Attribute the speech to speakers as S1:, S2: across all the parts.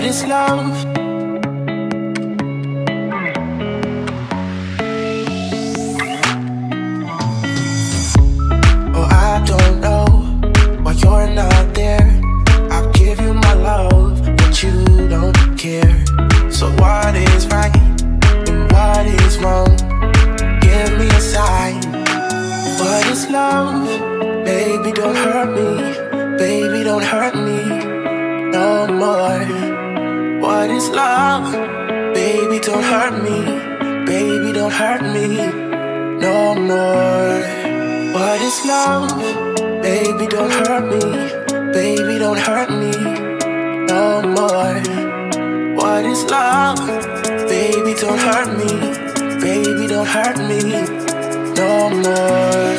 S1: is love? Oh, I don't know why you're not there. I'll give you my love, but you don't care. So what is right and what is wrong? Give me a sign. What is love? Baby, don't hurt me. Baby, don't hurt me no more. What is love? Baby, don't hurt me. Baby, don't hurt me no more. What is love? Baby, don't hurt me. Baby, don't hurt me no more. What is love? Baby, don't hurt me. Baby, don't hurt me no more.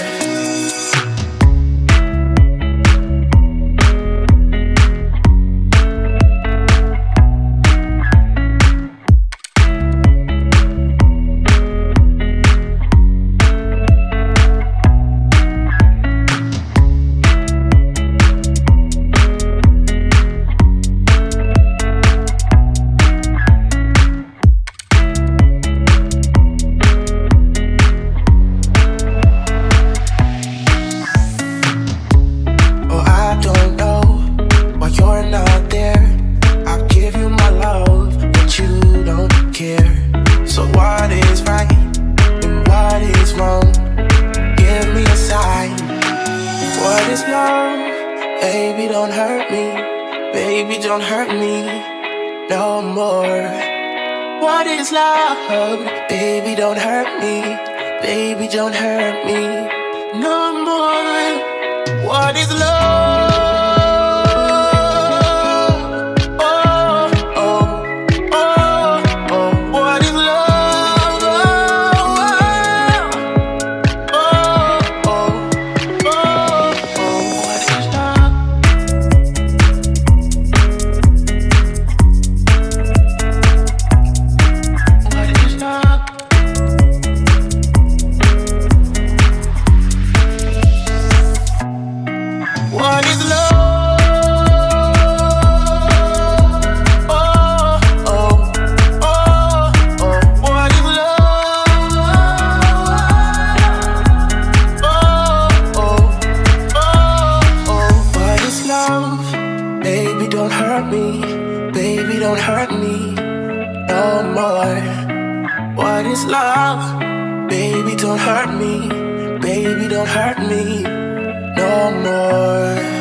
S1: Baby, don't hurt me. Baby, don't hurt me no more. What is love? Baby, don't hurt me. Baby, don't hurt me no more. What is love? Baby, don't hurt me no more. What is love? Baby, don't hurt me. Baby, don't hurt me no more.